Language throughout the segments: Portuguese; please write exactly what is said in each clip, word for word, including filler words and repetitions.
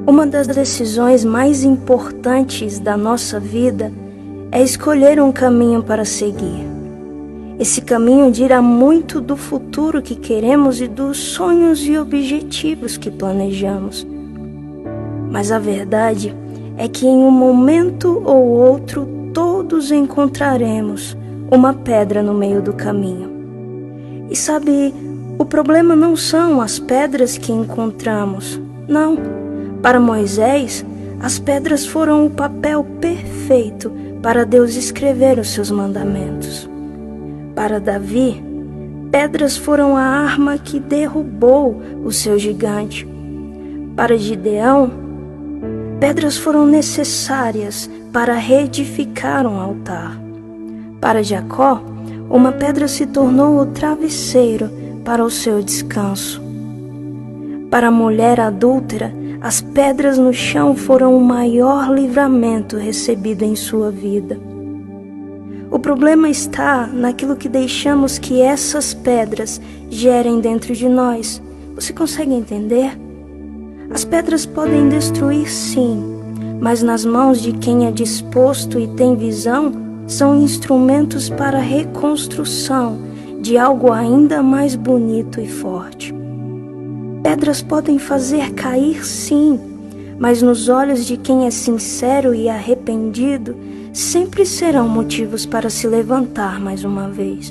Uma das decisões mais importantes da nossa vida é escolher um caminho para seguir. Esse caminho dirá muito do futuro que queremos e dos sonhos e objetivos que planejamos. Mas a verdade é que em um momento ou outro todos encontraremos uma pedra no meio do caminho. E sabe, o problema não são as pedras que encontramos, não. Para Moisés, as pedras foram o papel perfeito para Deus escrever os seus mandamentos. Para Davi, pedras foram a arma que derrubou o seu gigante. Para Gideão, pedras foram necessárias para reedificar um altar. Para Jacó, uma pedra se tornou o travesseiro para o seu descanso. Para a mulher adúltera, as pedras no chão foram o maior livramento recebido em sua vida. O problema está naquilo que deixamos que essas pedras gerem dentro de nós. Você consegue entender? As pedras podem destruir, sim, mas nas mãos de quem é disposto e tem visão, são instrumentos para a reconstrução de algo ainda mais bonito e forte. Pedras podem fazer cair, sim, mas nos olhos de quem é sincero e arrependido, sempre serão motivos para se levantar mais uma vez.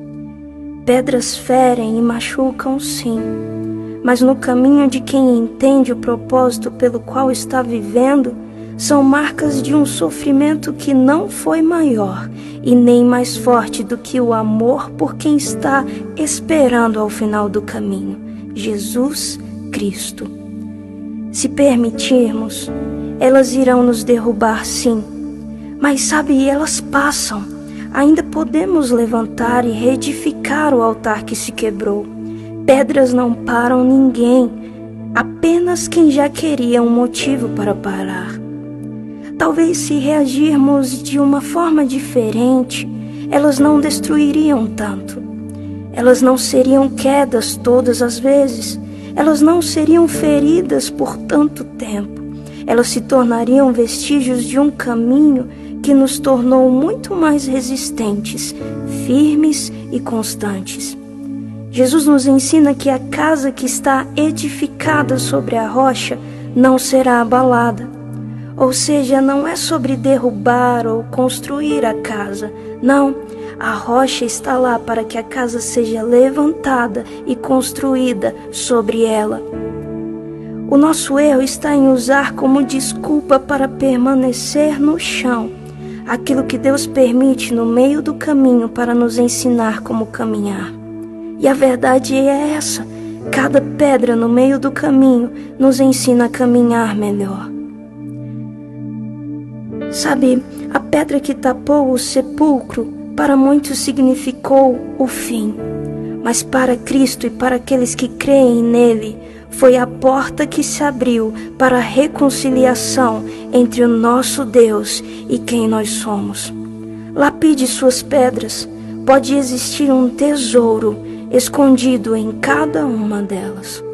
Pedras ferem e machucam, sim, mas no caminho de quem entende o propósito pelo qual está vivendo, são marcas de um sofrimento que não foi maior e nem mais forte do que o amor por quem está esperando ao final do caminho, Jesus Cristo. Se permitirmos, elas irão nos derrubar, sim, mas sabe, elas passam. Ainda podemos levantar e reedificar o altar que se quebrou. Pedras não param ninguém, apenas quem já queria um motivo para parar. Talvez se reagirmos de uma forma diferente, elas não destruiriam tanto. Elas não seriam quedas todas as vezes. Elas não seriam feridas por tanto tempo. Elas se tornariam vestígios de um caminho que nos tornou muito mais resistentes, firmes e constantes. Jesus nos ensina que a casa que está edificada sobre a rocha não será abalada. Ou seja, não é sobre derrubar ou construir a casa. Não, a rocha está lá para que a casa seja levantada e construída sobre ela. O nosso erro está em usar como desculpa para permanecer no chão aquilo que Deus permite no meio do caminho para nos ensinar como caminhar. E a verdade é essa: cada pedra no meio do caminho nos ensina a caminhar melhor. Sabe, a pedra que tapou o sepulcro para muitos significou o fim, mas para Cristo e para aqueles que creem nele, foi a porta que se abriu para a reconciliação entre o nosso Deus e quem nós somos. Lapide suas pedras, pode existir um tesouro escondido em cada uma delas.